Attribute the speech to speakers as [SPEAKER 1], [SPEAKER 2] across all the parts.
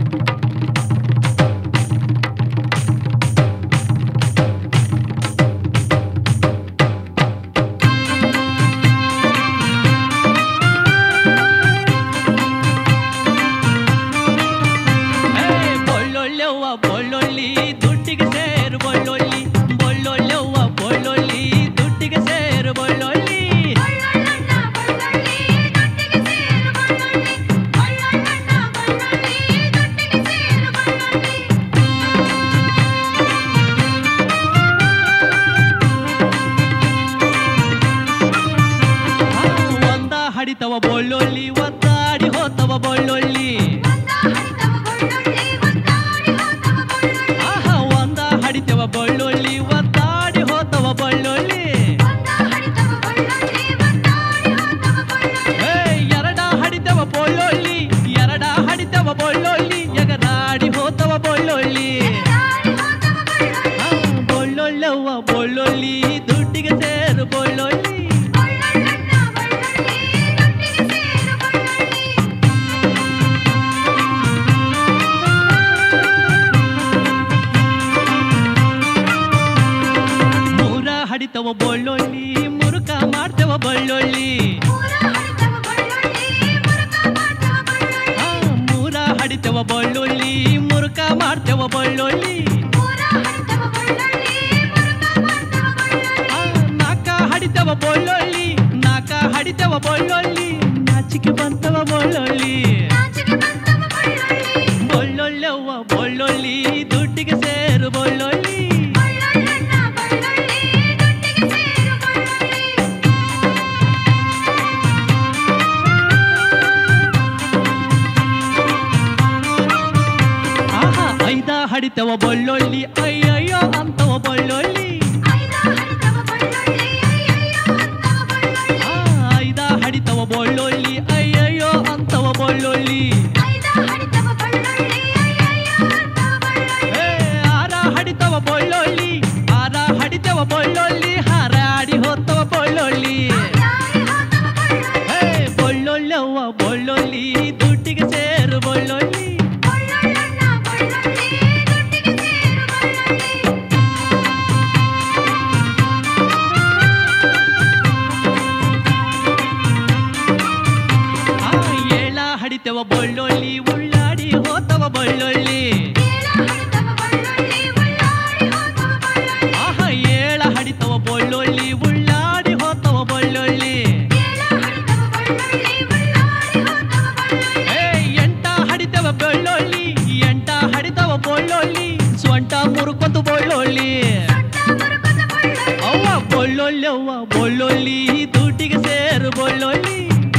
[SPEAKER 1] ಹಡಿತವ ಬೊಳ್ಳೊಳ್ಳಿ ಒತ್ತಾಡಿ ಹೋತವ ಬೊಳ್ಳೊಳ್ಳಿ ಆಹಾ ಒಂದ ಹಡಿತವ ಬೊಳ್ಳೊಳ್ಳಿ ಒತ್ತಾಡಿ ಹೋತವ ಬೊಳ್ಳೊಳ್ಳಿ ಎರಡ ಹಡಿತವ ಬೊಳ್ಳೊಳ್ಳಿ ಎರಡ ಹಡಿತವ ಬೊಳ್ಳೊಳ್ಳಿ ಎಗರಾಡಿ ಹೋತವ ಬೊಳ್ಳೊಳ್ಳಿ ಬೊಳ್ಳೊಳ್ಳವ್ವ ಬೊಳ್ಳೊಳ್ಳಿ ದುಡ್ಡಿಗೆ ಸೇರು ಬೊಳ್ಳೊಳ್ಳಿ ಹಡಿತವ ಬೊಳ್ಳೊಳ್ಳಿ ಮುರುಕ ಮಾಡ್ತೇವ ಬೊಳ್ಳೊಳ್ಳಿ ಮೂರ ಹಡಿತವ ಬೊಳ್ಳೊಳ್ಳಿ ಮುರುಕ ಮಾಡ್ತೇವ ಬೊಳ್ಳೊಳ್ಳಿ ನಾಕ ಹಡಿತವ ಬೊಳ್ಳೊಳ್ಳಿ ನಾಕ ಹಡಿತವ ಬೊಳ್ಳೊಳ್ಳಿ ನಾಚಿಕೆ ಬಂತವ ಬೊಳ್ಳೊಳ್ಳಿ ಬೊಳ್ಳೊಳ್ಳೆವ್ವ ಬೊಳ್ಳೊಳ್ಳಿ ದುಡ್ಡಿಗೆ ಸೇರು ಬೊಳ್ಳೊಳ್ಳಿ ಹಡಿತವ ಬೊಳ್ಳೊಳ್ಳಿ ಅಯ್ಯಯ್ಯೋ ಅಂತವ ಬೊಳ್ಳೊಳ್ಳಿ ಐದ ಹಡಿತವ ಬೊಳ್ಳೊಳ್ಳಿ ಅಯ್ಯಯ್ಯೋ ಅಂತವ ಬೊಳ್ಳೊಳ್ಳಿ ಆರ ಹಡಿತವ ಬೊಳ್ಳೊಳ್ಳಿ ಆರ ಹಡಿತವ ಬೊಳ್ಳೊಳ್ಳಿ ಹಾರಾಡಿ ಹೋತವ ಬೊಳ್ಳೊಳ್ಳಿ ಬೊಳ್ಳೊಳ್ಳೆವ್ವ ಬೊಳ್ಳೊಳ್ಳಿ ದುಡ್ಡಿಗೆ ಸೇರು ಬೊಳ್ಳೊಳ್ಳಿ ಹಡಿತವ ಬೊಳ್ಳೊಳ್ಳಿ ಉಳ್ಳಾಡಿ ಹೋತವ ಬೊಳ್ಳೊಳ್ಳಿ ಆಹಾ ಏಳ ಹಡಿತವ ಬೊಳ್ಳೊಳ್ಳಿ ಉಳ್ಳಾಡಿ ಹೋತವ ಬೊಳ್ಳೊಳ್ಳಿ ಎಂಟ ಹಡಿತವ ಬೊಳ್ಳೊಳ್ಳಿ ಎಂಟ ಹಡಿತವ ಬೊಳ್ಳೊಳ್ಳಿ ಸ್ವಂಟ ಮುರುಕೊಂದು ಬೊಳ್ಳೊಳ್ಳಿ ಅವ್ವ ಬೊಳ್ಳೊಳ್ಳಿ ಅವ್ವ ಬೊಳ್ಳೊಳ್ಳಿ ದುಡ್ಡಿಗೆ ಸೇರು ಬೊಳ್ಳೊಳ್ಳಿ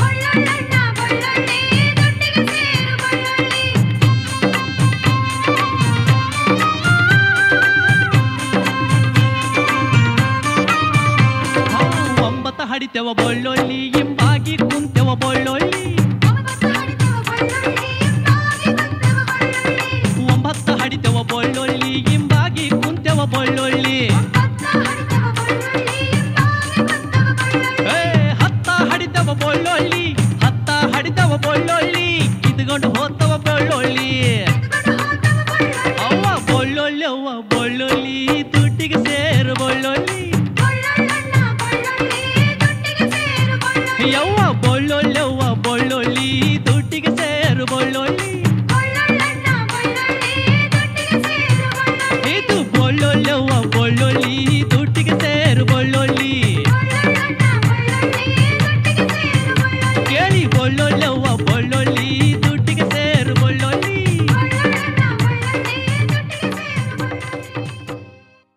[SPEAKER 1] ಹಡಿತವ ಬೊಳ್ಳೊಳ್ಳಿ ಇಂಬಾಗಿ ಕುಂತೆವ ಬೊಳ್ಳೊಳ್ಳಿ ಒಂಬತ್ತ ಹಡಿತವ ಬೊಳ್ಳೊಳ್ಳಿ ಇಂಬಾಗಿ ಕುಂತೆವ ಬೊಳ್ಳೊಳ್ಳಿ ಹತ್ತ ಹಡಿತವ ಬೊಳ್ಳೊಳ್ಳಿ ಹತ್ತ ಹಡಿತವ ಬೊಳ್ಳೊಳ್ಳಿ ಕಿತ್ಕೊಂಡು ಹೋತವ ಬೊಳ್ಳೊಳ್ಳಿ